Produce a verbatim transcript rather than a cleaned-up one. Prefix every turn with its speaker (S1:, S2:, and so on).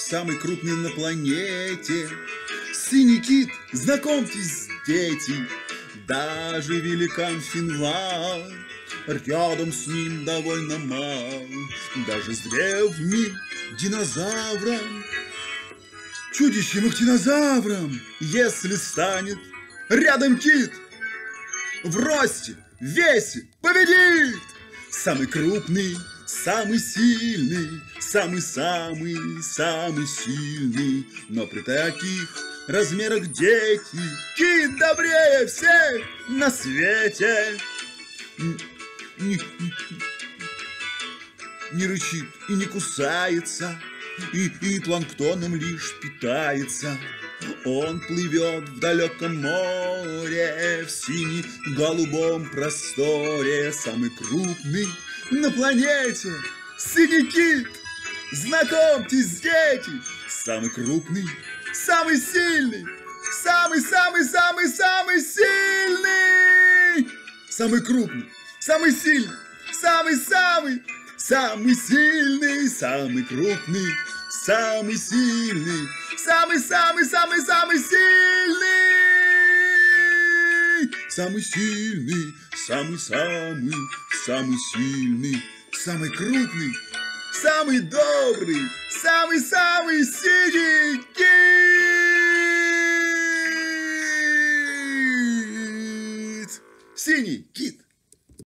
S1: самый крупный на планете. Синий кит, знакомьтесь, дети, даже великан Финвал рядом с ним довольно мал. Даже с древним динозавром, чудищем ихтинозавром, если станет рядом кит, в росте, весе победит. Самый крупный, самый сильный, самый-самый-самый сильный. Но при таких размерах дети, кит добрее всех на свете. Не, не, не рычит и не кусается, и, и планктоном лишь питается. Он плывет в далеком море, в сине-голубом просторе. Самый крупный на планете синий кит, знакомьтесь, дети, самый крупный, самый сильный, самый-самый-самый-самый сильный. Самый крупный, самый сильный, самый-самый, самый сильный, самый крупный, самый сильный, самый-самый-самый-самый сильный. Самый сильный, самый-самый, самый сильный, самый крупный, самый добрый, самый-самый синий кит. Синий кит.